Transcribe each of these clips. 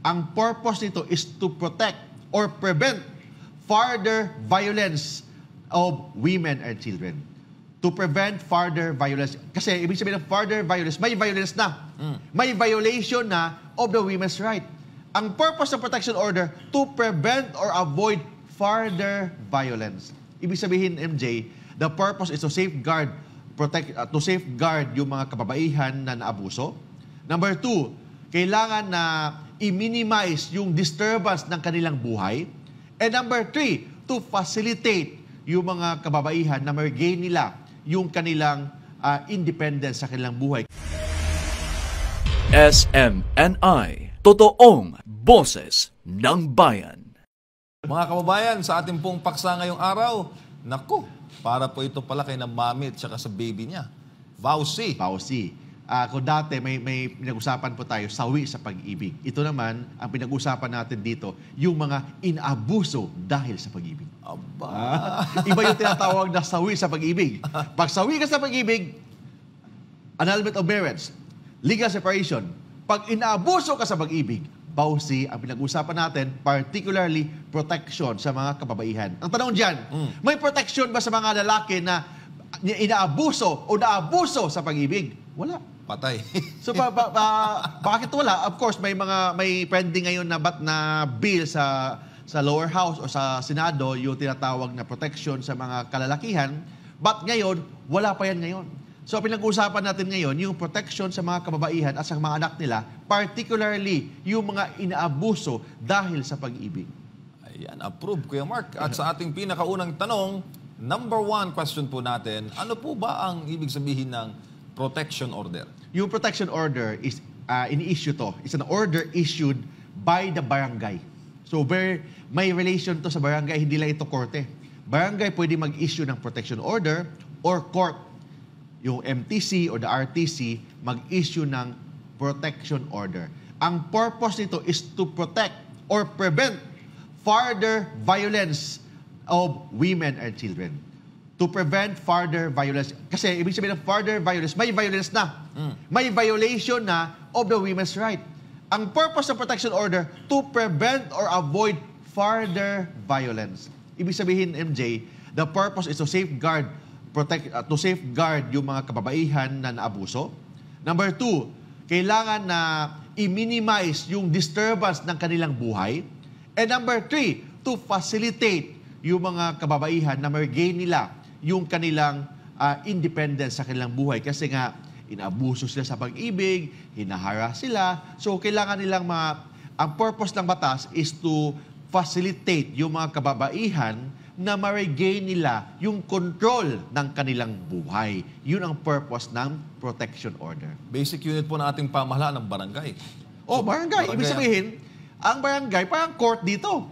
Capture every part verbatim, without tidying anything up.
Ang purpose nito is to protect or prevent further violence of women and children. To prevent further violence. Kasi ibig sabihin ng further violence, may violence na. Mm. May violation na of the women's right. Ang purpose ng protection order, to prevent or avoid further violence. Ibig sabihin, M J, the purpose is to safeguard, protect, uh, to safeguard yung mga kababaihan na naabuso. Number two, kailangan na i-minimize yung disturbance ng kanilang buhay. And number three, to facilitate yung mga kababaihan na ma-regain nila yung kanilang uh, independence sa kanilang buhay. S M N I, totoong boses ng bayan. Mga kababayan, sa ating pong paksa ngayong araw, naku, para po ito pala kay na mami at saka sa baby niya. Vauci. Vauci. Uh, kung dati may, may pinag-usapan po tayo, sawi sa pag-ibig. Ito naman, ang pinag-usapan natin dito, yung mga inaabuso dahil sa pag-ibig. Aba. Ah, iba yung tinatawag na sawi sa pag-ibig. Pag sawi ka sa pag-ibig, annulment of marriage, legal separation. Pag inaabuso ka sa pag-ibig, Vauci, ang pinag-usapan natin, particularly protection sa mga kababaihan. Ang tanong dyan, mm. may protection ba sa mga lalaki na inaabuso o naabuso sa pag-ibig? Wala. Patay. So pa, pa, pa, bakit wala? Of course, may mga may pending ngayon na bat na bill sa sa lower house o sa Senado yung tinatawag na protection sa mga kalalakihan. But ngayon, wala pa yan ngayon. So pinag-uusapan natin ngayon yung protection sa mga kababaihan at sa mga anak nila, particularly yung mga inaabuso dahil sa pag-ibig. Ayan, approve, Kuya Mark. At sa ating pinakaunang tanong, number one question po natin, ano po ba ang ibig sabihin ng protection order? Yung protection order is uh, ini-issue to. It's an order issued by the barangay. So where may relation to sa barangay, hindi lang ito korte. Barangay pwede mag-issue ng protection order or court. Yung M T C or the R T C mag-issue ng protection order. Ang purpose nito is to protect or prevent further violence of women and children. To prevent further violence. Kasi ibig sabihin ng further violence, may violence na. Mm. May violation na of the women's right. Ang purpose ng protection order, to prevent or avoid further violence. Ibig sabihin, M J, the purpose is to safeguard, protect, uh, to safeguard yung mga kababaihan na naabuso. Number two, kailangan na i-minimize yung disturbance ng kanilang buhay. And number three, to facilitate yung mga kababaihan na ma-regain nila yung kanilang uh, independence sa kanilang buhay. Kasi nga, inaabuso sila sa pag-ibig, hinahara sila. So, kailangan nilang ma... Ang purpose ng batas is to facilitate yung mga kababaihan na ma-regain nila yung control ng kanilang buhay. Yun ang purpose ng protection order. Basic unit po na ating pamahalaan ng barangay. Oh, barangay. Ibig sabihin, ang barangay, parang court dito.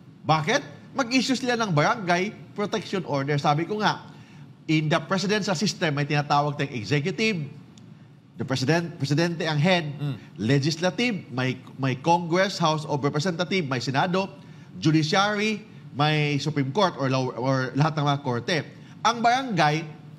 Bakit? Mag-issue sila ng barangay protection order. Sabi ko nga, in the presidential system, may tinatawag tayong executive, the president, presidente ang head, mm. legislative, may, may Congress, House of Representatives, may Senado, judiciary, may Supreme Court or, lower, or lahat ng mga korte. Ang barangay,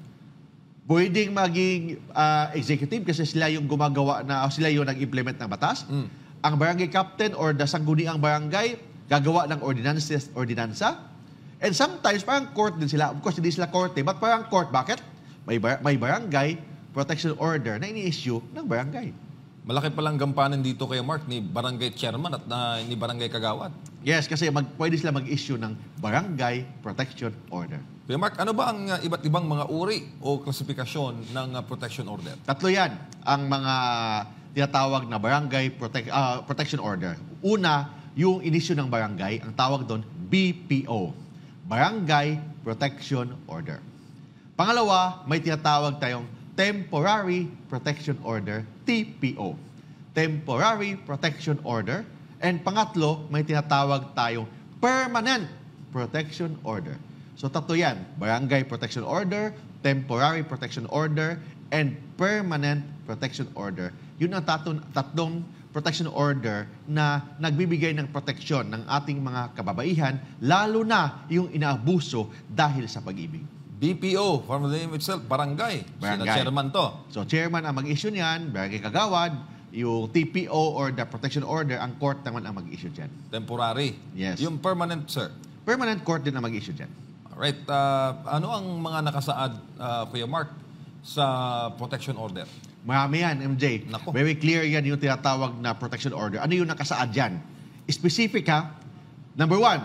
pwedeng maging uh, executive kasi sila yung gumagawa na, o sila yung nag-implement ng batas. Mm. Ang barangay captain or the sangguniang barangay, gagawa ng ordinansa, ordinansa. And sometimes, parang court din sila. Of course, hindi sila korte, but parang court. Bakit? May, bar- may barangay protection order na ini-issue ng barangay. Malaki palang gampanan dito kay Mark ni barangay chairman at uh, ni barangay kagawad. Yes, kasi mag, pwede sila mag-issue ng barangay protection order. Kuya Mark, ano ba ang uh, iba't ibang mga uri o klasifikasyon ng uh, protection order? Tatlo yan ang mga tinatawag na barangay protect, uh, protection order. Una, yung inisyu ng barangay, ang tawag doon, B P O. Barangay Protection Order. Pangalawa, may tinatawag tayong Temporary Protection Order, T P O. Temporary Protection Order. And pangatlo, may tinatawag tayong Permanent Protection Order. So tatlo yan, Barangay Protection Order, Temporary Protection Order, and Permanent Protection Order. Yun ang tatlong, tatlong protection order na nagbibigay ng proteksyon ng ating mga kababaihan, lalo na yung inaabuso dahil sa pag-ibig. B P O, from the name itself, barangay. Barangay. Sila chairman to. So, chairman ang mag-issue niyan, barangay kagawad, yung T P O or the protection order, ang court naman ang mag-issue dyan. Temporary. Yes. Yung permanent, sir. Permanent court din ang mag-issue dyan. Alright. Uh, ano ang mga nakasaad, uh, Kuya Mark, sa protection order? Marami yan, M J. Nako. Very clear yan yung tinatawag na protection order. Ano yung nakasaad dyan? Specific ha. Number one,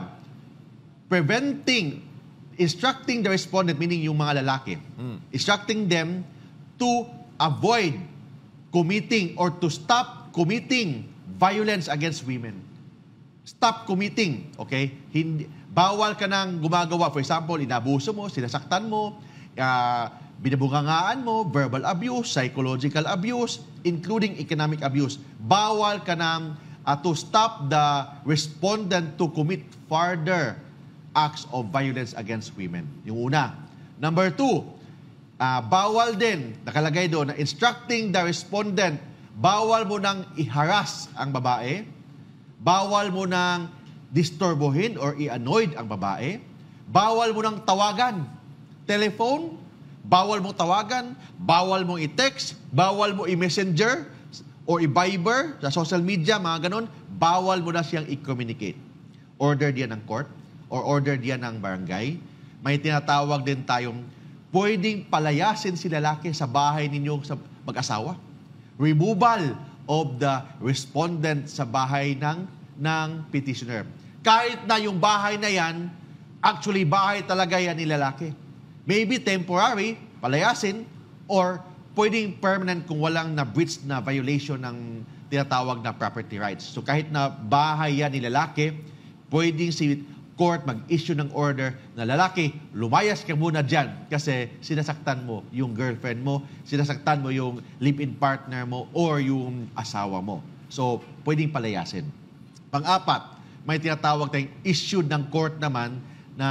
preventing, instructing the respondent, meaning yung mga lalaki, Mm. instructing them to avoid committing or to stop committing violence against women. Stop committing, okay? Hindi, bawal ka nang gumagawa. For example, inabuso mo, sinasaktan mo, uh, binabungangaan mo, verbal abuse, psychological abuse, including economic abuse. Bawal ka nang uh, to stop the respondent to commit further acts of violence against women. Yung una. Number two, uh, bawal din, nakalagay doon, na instructing the respondent, bawal mo nang i-harass ang babae, bawal mo nang disturbohin or i-annoyed ang babae, bawal mo nang tawagan, telephone, bawal mo tawagan, bawal mo i-text, bawal mo i-messenger or i-viber sa social media, mga ganon, bawal mo na siyang i-communicate. Order diyan ng court or order diyan ng barangay. May tinatawag din tayong pwedeng palayasin si lalaki sa bahay ninyo sa mag-asawa. Removal of the respondent sa bahay ng, ng petitioner. Kahit na yung bahay na yan, actually bahay talaga yan ni lalaki. Maybe temporary, palayasin, or pwedeng permanent kung walang na-breach na violation ng tinatawag na property rights. So kahit na bahay yan ni lalaki, pwedeng si court mag-issue ng order na lalaki, lumayas ka muna dyan kasi sinasaktan mo yung girlfriend mo, sinasaktan mo yung live-in partner mo or yung asawa mo. So, pwedeng palayasin. Pang-apat, may tinatawag tayong issued ng court naman na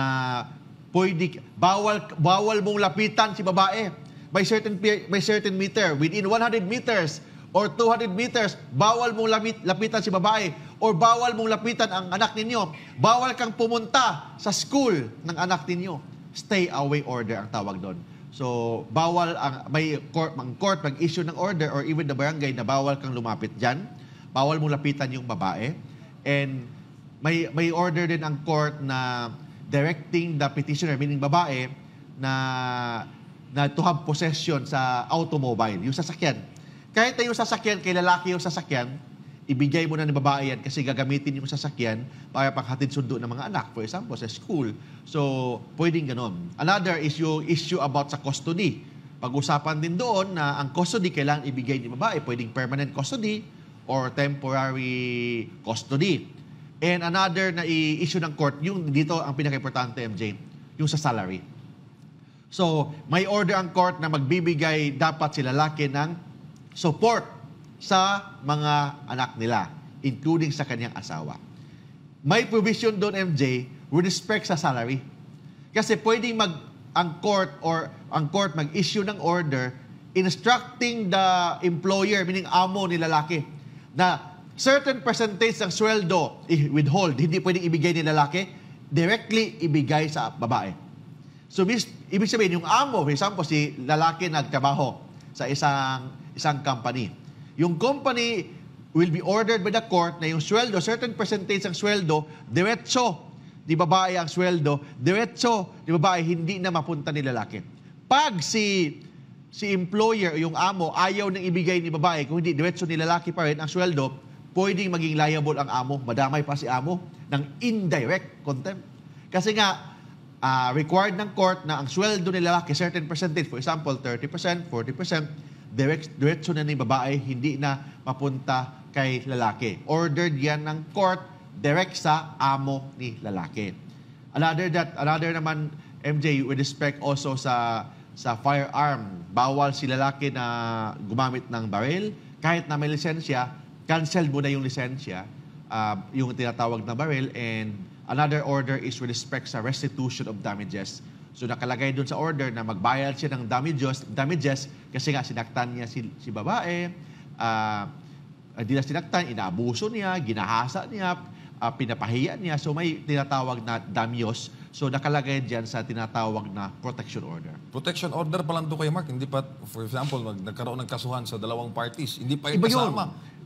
pwede, bawal, bawal mong lapitan si babae. By certain, by certain meter, within one hundred meters or two hundred meters, bawal mong lapit, lapitan si babae or bawal mong lapitan ang anak ninyo. Bawal kang pumunta sa school ng anak ninyo. Stay away order ang tawag doon. So, bawal ang may court, ang court mag-issue ng order or even the barangay na bawal kang lumapit diyan. Bawal mong lapitan yung babae. And may may order din ang court na directing the petitioner, meaning babae, na na to have possession sa automobile, yung sasakyan. Kahit na yung sasakyan, kay lalaki yung sasakyan, ibigay mo na ng babae yan kasi gagamitin yung sasakyan para panghatid sundo ng mga anak, for example, sa school. So, pwedeng ganon. Another is yung issue about sa custody. Pag-usapan din doon na ang custody kailangan ibigay ni babae, pwedeng permanent custody or temporary custody. And another na i-issue ng court, yung dito ang pinaka-importante, M J, yung sa salary. So, may order ang court na magbibigay dapat si lalaki ng support sa mga anak nila, including sa kanyang asawa. May provision doon, M J, with respect sa salary. Kasi pwedeng mag, ang court or ang court mag-issue ng order instructing the employer, meaning amo ni lalaki, na certain percentage ng sweldo i-withhold, hindi pwedeng ibigay ni lalaki, directly ibigay sa babae. So, ibig sabihin, yung amo, for example, si lalaki nagtrabaho sa isang isang company. Yung company will be ordered by the court na yung sweldo, certain percentage ng sweldo, diretso ni babae ang sweldo, diretso ni babae, hindi na mapunta ni lalaki. Pag si si employer, yung amo, ayaw nang ibigay ni babae, kung hindi diretso ni lalaki pa rin ang sweldo, pwedeng maging liable ang amo, madamay pa si amo ng indirect contempt. Kasi nga, Uh, required ng court na ang sweldo ni lalaki, certain percentage, for example, thirty percent, forty percent, direct, diretso na ni babae, hindi na mapunta kay lalaki. Ordered yan ng court, direct sa amo ni lalaki. Another that, another naman, M J, with respect also sa sa firearm, bawal si lalaki na gumamit ng baril, kahit na may lisensya, cancel mo na yung lisensya, uh, yung tinatawag na baril, and another order is with respect sa restitution of damages. So nakalagay doon sa order na magbayad siya ng damages, damages kasi nga sinaktan niya si, si babae, uh, hindi na sinaktan, inaabuso niya, ginahasa niya, uh, pinapahiya niya. So may tinatawag na damages. So nakalagay diyan sa tinatawag na protection order. Protection order pa lang doon, Kuya Mark. Hindi pa, for example, mag, nagkaroon ng kasuhan sa dalawang parties. Hindi pa yung Iba yun. kasama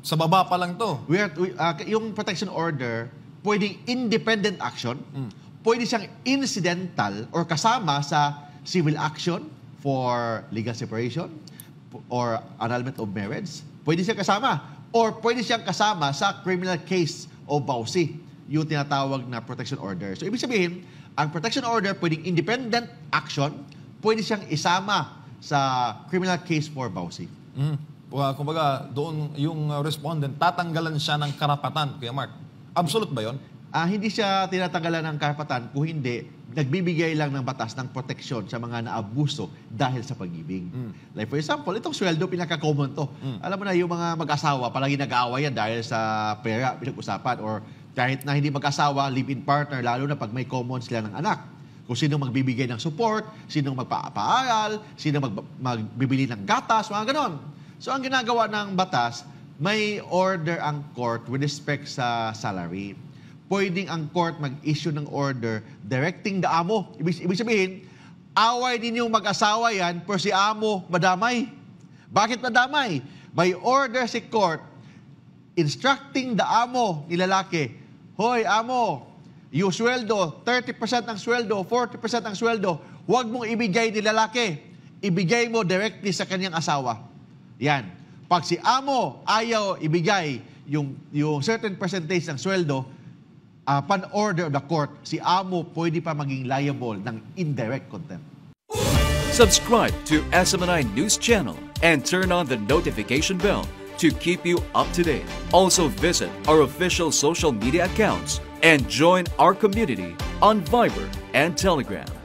Sa baba pa lang to. We are, we, uh, yung protection order, pwedeng independent action, pwede siyang incidental or kasama sa civil action for legal separation or annulment of marriage. Pwede siyang kasama. Or pwede siyang kasama sa criminal case o B A U C, yung tinatawag na protection order. So, ibig sabihin, ang protection order pwedeng independent action, pwede siyang isama sa criminal case for B A U C. Mm. Kumbaga, doon yung uh, respondent, tatanggalan siya ng karapatan, Kuya Mark. Absolute ba yon? Ah, hindi siya tinatanggalan ng karapatan kung hindi nagbibigay lang ng batas ng proteksyon sa mga naabuso dahil sa pag-ibig. Mm. Like for example, itong sweldo, pinaka-common to. Mm. Alam mo na, yung mga mag-asawa, palagi nag-aaway yan dahil sa pera, pinag-usapan. Or kahit na hindi mag-asawa, live-in partner, lalo na pag may common sila ng anak. Kung sino magbibigay ng support, sino magpapaaral, sino mag magbibili ng gatas, mga ganon. So ang ginagawa ng batas, may order ang court with respect sa salary. Pwedeng ang court mag-issue ng order directing the amo. Ibig, ibig sabihin, away ninyong mag-asawa yan, pero si amo madamay. Bakit madamay? May order si court instructing the amo ni lalaki, hoy amo, yung sweldo, thirty percent ng sweldo, forty percent ng sweldo, huwag mong ibigay ni lalaki. Ibigay mo directly sa kanyang asawa. Yan. Pag si amo ayaw ibigay yung, yung certain percentage ng sweldo, uh, pan order of the court, si amo pwede pa maging liable ng indirect contempt. Subscribe to S M N I News Channel and turn on the notification bell to keep you up to date. Also visit our official social media accounts and join our community on Viber and Telegram.